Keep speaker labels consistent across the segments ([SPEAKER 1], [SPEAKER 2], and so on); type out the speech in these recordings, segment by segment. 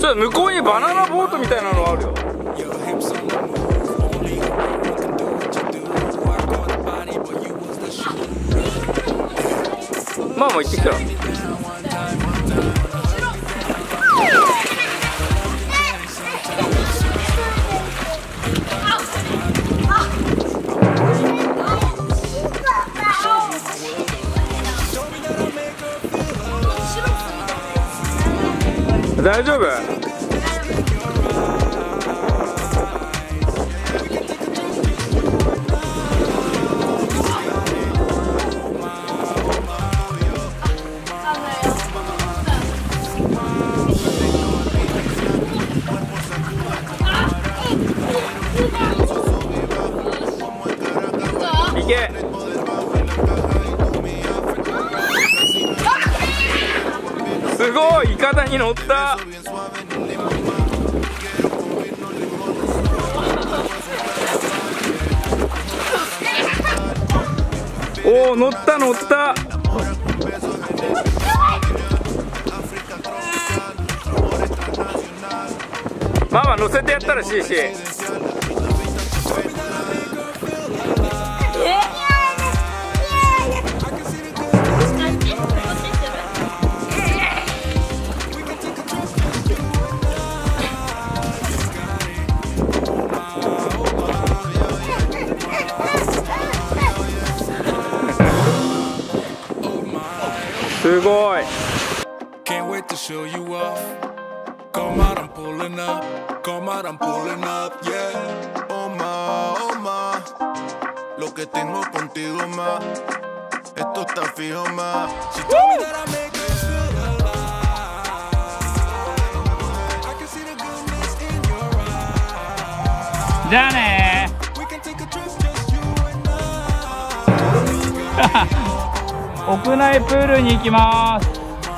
[SPEAKER 1] ちょっと向こうにバナナボートみたいなのあるよ。まあもう行ってきたら。大丈夫？行け。すごい、イカダに乗った。おお、乗った乗った。ママ乗せてやったらしいし。すごい。
[SPEAKER 2] Can't wait to show you off. Come out, I'm pulling up. Come out, I'm pulling up. Yeah. Oh my. Lo que tengo contigo más. Esto está fijo más. She told me that I make her feel alive. I can see the goodness in your eyes.
[SPEAKER 1] じゃあね。
[SPEAKER 2] We can take a trip, just you and I.
[SPEAKER 1] 屋内プールに行きます。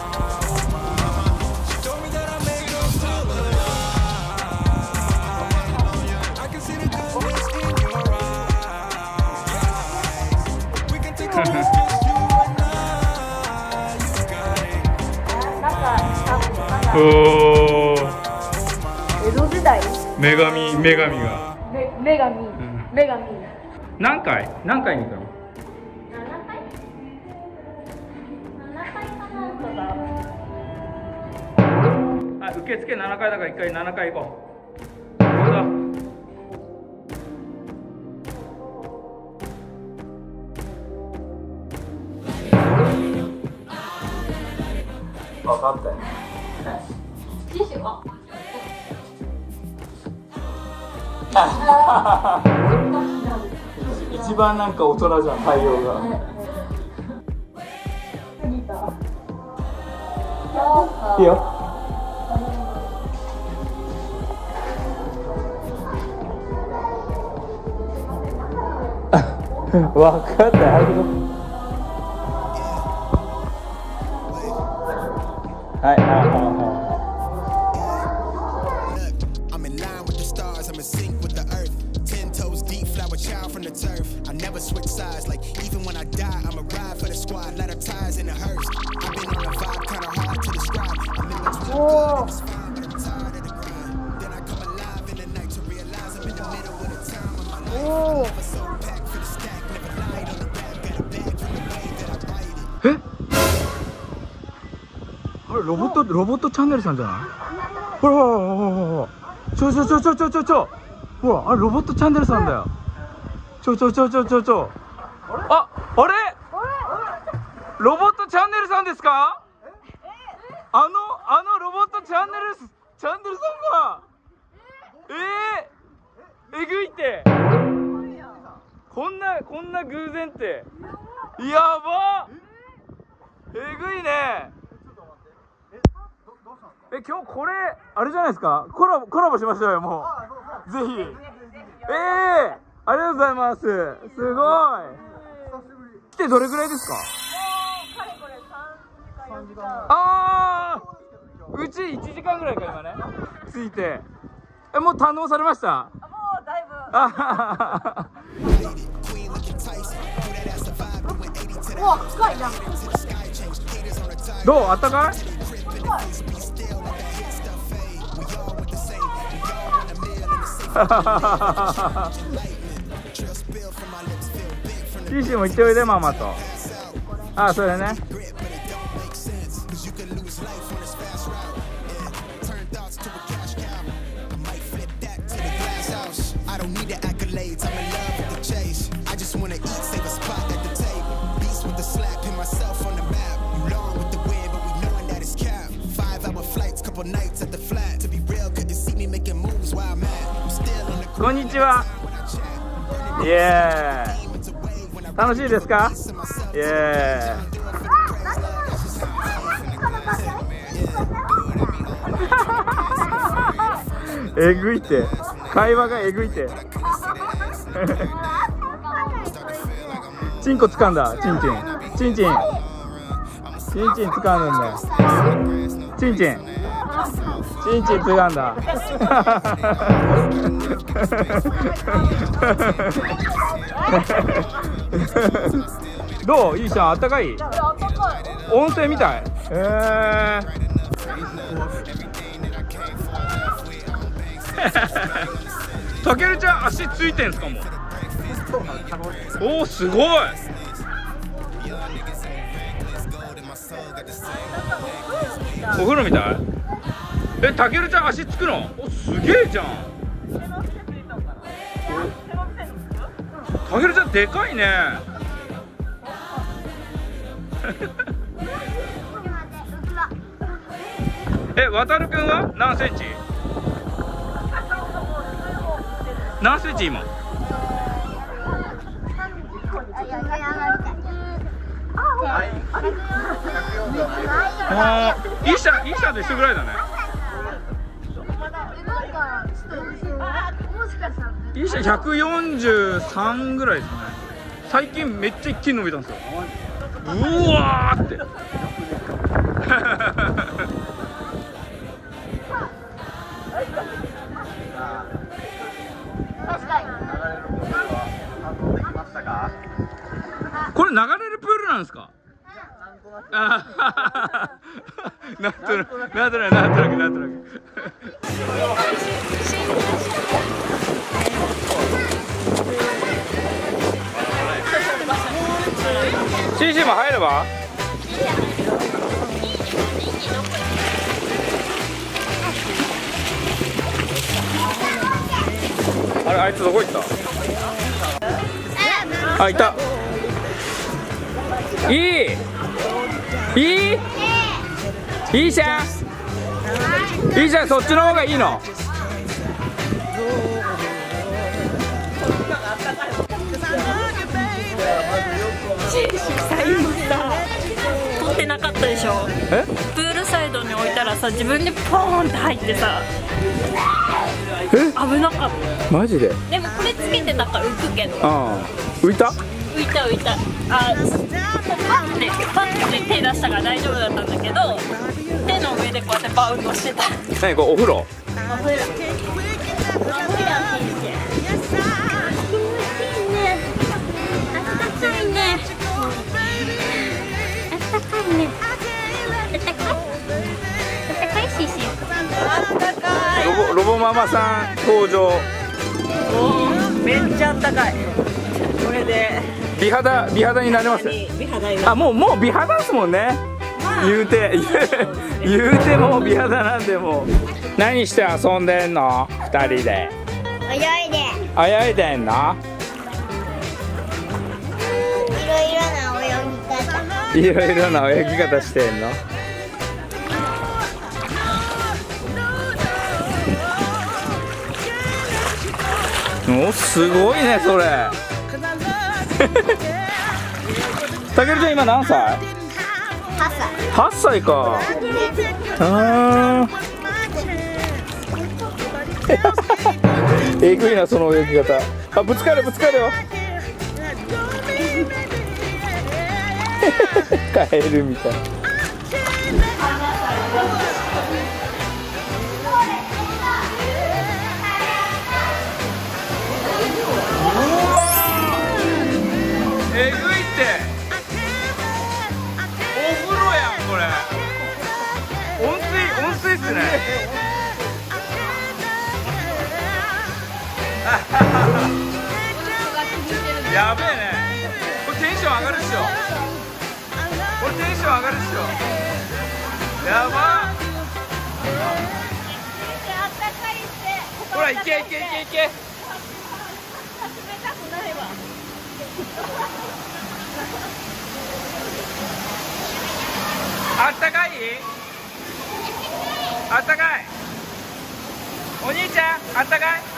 [SPEAKER 1] おお。
[SPEAKER 3] 江戸時代。
[SPEAKER 1] 女神が。
[SPEAKER 3] 女神。
[SPEAKER 1] 何回に行くの？受付7階だから1回7階行こう。分かったよ。一番なんか大人じゃん、対応が。いいよ。わかった。はいはいはいはい。I'm in line with the stars, I'm in sync with the earth. 10 toes deep, flower child from the turf. I never switch sides, like even when I die, I'm a ride for the squad. Let her ties in the hearse. I've been on a vibe, kinda hard to describe. I'm in between the good and it's fine, but I'm tired of the grind. Then I come alive in the night to realize I'm in the middle of the time of my life. I'm so packed for the stack, never lied on the rap, got a bag from the way that I write it. あれロボットチャンネルさんじゃない？ほらちょほら、あれロボットチャンネルさんだよ。あれロボットチャンネルさんですか？あのロボットチャンネルさんがえぐいって、こんな偶然ってやば。えぐいね。今日これあれじゃないですか、コラボしましょうよ、もうぜひ。ありがとうございます。すごい。来てどれぐらいですか？
[SPEAKER 3] かれこれ3時間4時間。
[SPEAKER 1] ああ、うち1時間ぐらいか今ね。ついてもう堪能されました？
[SPEAKER 3] もうだいぶ。うわ、深いじゃん。どう？
[SPEAKER 1] あったかい？
[SPEAKER 4] シーシーも行っておいでママと。あ、それね。こんにちは。イエーイ。楽しいですか？イエーイ。えぐいって、会話がえぐいって。チンコ掴んだ、チンチン、チンチン、チンチン掴んだんだよ。チンチン、チンチン掴んだ。どう？いいじゃん、あったかい。温泉みたい。たけるちゃん足ついてんすかもう。おお、すごい。お風呂みたい。え、たけるちゃん足つくの？お、すげえじゃん。たけるちゃんでかいね。え、わたるくんは何センチ？何センチ今？ああ、イーシャと一緒ぐらいだね。イーシャ143ぐらいですかね。最近めっちゃ一気に伸びたんですよ。うわーって。これ流れるプールなんですか？なんとなく。シーシーも入れば？あれ、あいつどこ行った？あ、いた。いいじゃん、そっちの方がいいの。
[SPEAKER 5] 撮ってなかったでしょ。プールサイドに置いたらさ、自分でポーンって入ってさ、危なかった。
[SPEAKER 4] マジで？
[SPEAKER 5] でもこれつけてたから浮くけど。
[SPEAKER 4] 浮いた。あ、パッて手出したから大丈夫だったんだけど、手の上でこうやってバウンドしてた。 何これ、お風呂？ロボママさん登場。
[SPEAKER 6] めっちゃあったかい。これで
[SPEAKER 4] 美肌になれます。あ、もう美肌ですもんね。言うてもう美肌なんで。もう何して遊んでんの？2人で泳いでんの？いろいろな泳ぎ方してんの？お、すごいねそれ。たけるちゃん今何歳？8歳か。えぐいなその泳ぎ方。あ、ぶつかるよ。カエルみたい。えぐいって。お風呂やんこれ。温水っすね。 やべえね。これテンション上がるっしょ。これテンション上がるっしょ。やば。ほら、いけいけいけいけ。あったかい？あったかい。お兄ちゃん、あったかい？